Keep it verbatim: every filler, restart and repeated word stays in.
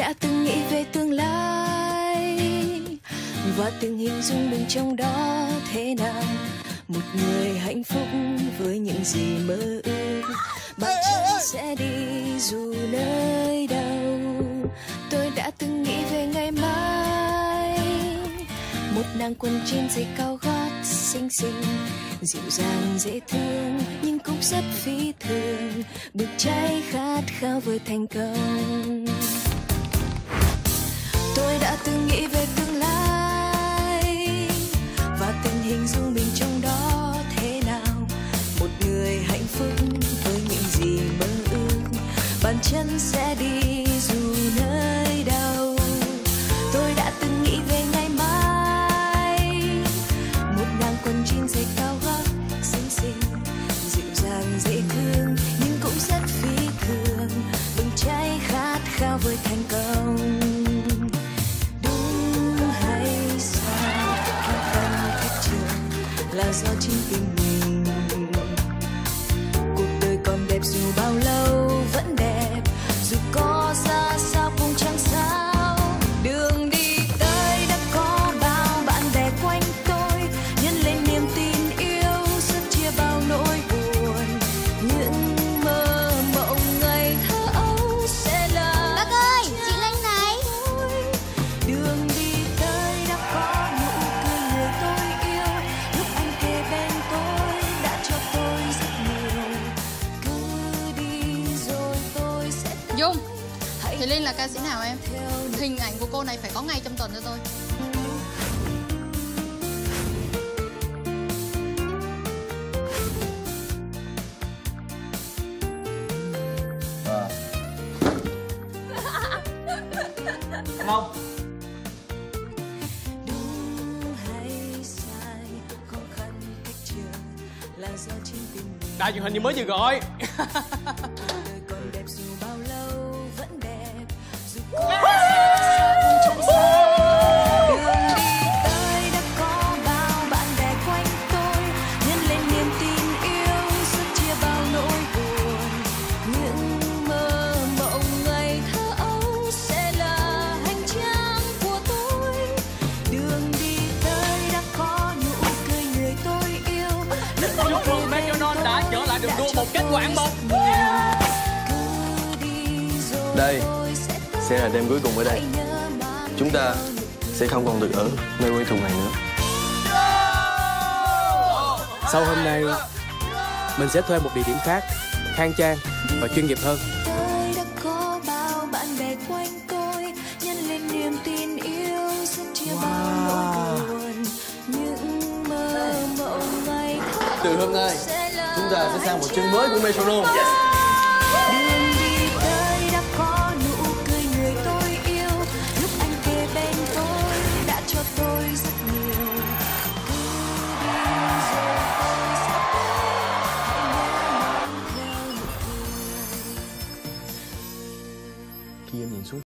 đã từng nghĩ về tương lai và từng hình dung mình trong đó thế nào. Một người hạnh phúc với những gì mơ ước, bao chân sẽ đi dù nơi đâu. Tôi đã từng nghĩ về ngày mai, một nàng quần jean giày cao gót xinh xinh, dịu dàng dễ thương nhưng cũng rất phi thường, bực cháy khát khao với thành công. Tôi đã từng nghĩ về tương lai và từng hình dung mình trong đó thế nào. Một người hạnh phúc với những gì mơ ước, bàn chân sẽ đi dù nơi đâu. Tôi đã từng nghĩ về ngày mai, một nàng quần jean giày cao gót xinh xinh, dịu dàng dễ thương nhưng cũng rất phi thường, bừng cháy khát khao với thành công. Đúng hay sai, khó khăn thách trường là do chính tình mình. Cuộc đời còn đẹp dù bao lâu vẫn đẹp, dù có ra sao cũng chẳng sao. Đường đi tới đã có bao bạn bè quanh tôi, nhân lên niềm tin yêu sớt chia bao nỗi buồn. Những mơ mộng ngày thơ ấu sẽ là bác ơi, chị Linh này. đường đi tới đã có nụ cười người tôi yêu, lúc anh kề bên tôi đã cho tôi rất nhiều. Cứ đi rồi tôi sẽ tới. Dung, Thùy Linh là ca sĩ nào em? Hình ảnh của cô này phải có ngay trong tuần cho tôi. Không. Đúng hay sai, khó khăn cách trường là do chính tình mình. Đài truyền hình như mới vừa gọi. Đời còn đẹp dù bao lâu vẫn đẹp, dù có xa cũng chẳng xa. Đường đi tới đã có bao bạn bè quanh tôi, nhân lên niềm tin yêu sớt chia bao nỗi buồn. Những mơ mộng ngày thơ ấu sẽ là hành trang của tôi. Đường đi tới đã có nụ cười người tôi yêu, lúc anh Chúc mừng McDonald đã trở lại đường đua một cách ngoạn mục. Đây sẽ là đêm cuối cùng ở đây. Chúng ta sẽ không còn được ở nơi quen thuộc này nữa. Sau hôm nay, mình sẽ thuê một địa điểm khác, khang trang và chuyên nghiệp hơn. Tôi đã có bao bạn bè quanh tôi, nhân lên niềm tin yêu rất chia bao nỗi buồn. Những mơ mộng ngày Từ hôm nay, chúng ta sẽ sang một chương mới của Metronome.